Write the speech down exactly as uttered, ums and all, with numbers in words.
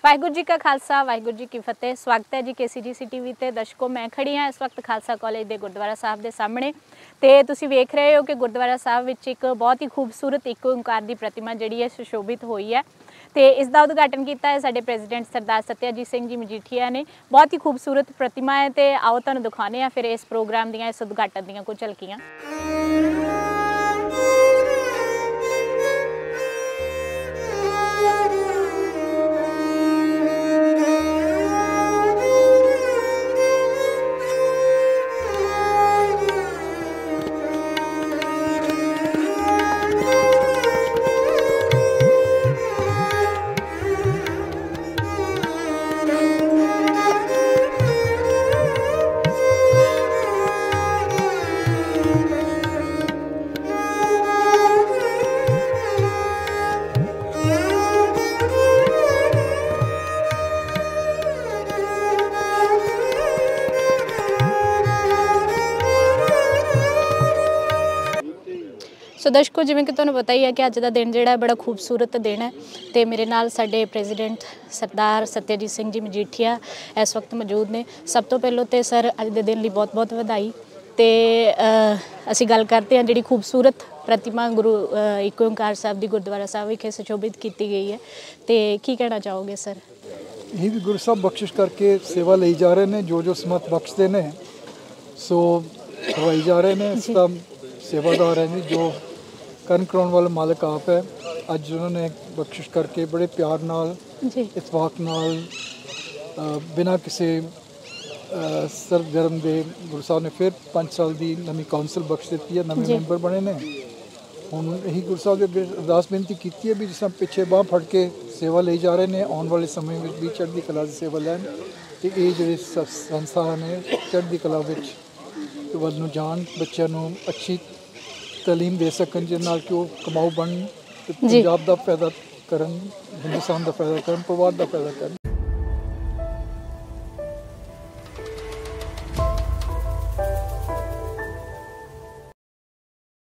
वाहिगुरू जी का खालसा वाहिगुरू जी की फतेह। स्वागत है जी के सी जी सी टी वी ते। दर्शकों, मैं खड़ी हाँ इस वक्त खालसा कॉलेज के गुरुद्वारा साहब के सामने तो तुसीं वेख रहे हो कि गुरुद्वारा साहब विच एक बहुत ही खूबसूरत एक ओंकार की प्रतिमा जिहड़ी है सुशोभित हुई है। तो इसका उद्घाटन किया है साडे प्रेजिडेंट सरदार सत्यजीत सिंह जी मजीठिया ने। बहुत ही खूबसूरत प्रतिमा है तो आओ तुहानूं दिखाने हैं फिर इस प्रोग्राम दियां इस उद्घाटन दियां कुछ झलकियां। सो दर्शकों, जिवें कि तुहानूं पता ही है कि अज का दिन जिहड़ा बड़ा खूबसूरत दिन है तो मेरे नाल साडे प्रेजिडेंट सरदार सत्यजीत सिंह जी मजीठिया इस वक्त मौजूद ने। सब तो पहलों तो सर अज के दिन लई बहुत बहुत वधाई। तो असीं गल करते हैं जिहड़ी खूबसूरत प्रतिमा गुरु एक ओंकार साहब की गुरुद्वारा साहब विखे सुशोभित की गई है, तो की कहना चाहोगे सर? ये भी गुरु साहब बख्शिश करके सेवा ली जा रहे हैं, जो जो समत बख्शते हैं सो करवाई जा रहे हैं। इसका सेवादार है जी, जो कर्म कराने वाला मालिक आप है। अज उन्होंने बख्शिश करके बड़े प्यार नाल इतफाक नाल बिना किसी सरगर्म के गुरु साहब ने फिर पाँच साल की नवी काउंसिल बख्श दी है, नवे मैंबर बने ने। हुण यही गुरु साहब ने अरदास बेनती की है भी जिस तरह पिछे बाँह फड़ के सेवा ली जा रहे हैं, आने वाले समय में भी चढ़ती कला की सेवा लैन तो ये जो संस्था ने चढ़ती कला ਵੱਲ ਨੂੰ ਜਾਣ, ਬੱਚਿਆਂ ਨੂੰ ਅੱਛੀ ਤਾਲੀਮ ਦੇ ਸਕਣ ਜਿਸ ਨਾਲ ਕਿ ਉਹ ਕਮਾਊ ਬਣਨ ਤੇ ਪੰਜਾਬ ਦਾ ਫਾਇਦਾ ਕਰਨ, ਹਿੰਦੁਸਤਾਨ ਦਾ ਫਾਇਦਾ ਕਰਨ, ਪਰਿਵਾਰ ਦਾ ਫਾਇਦਾ ਕਰਨ।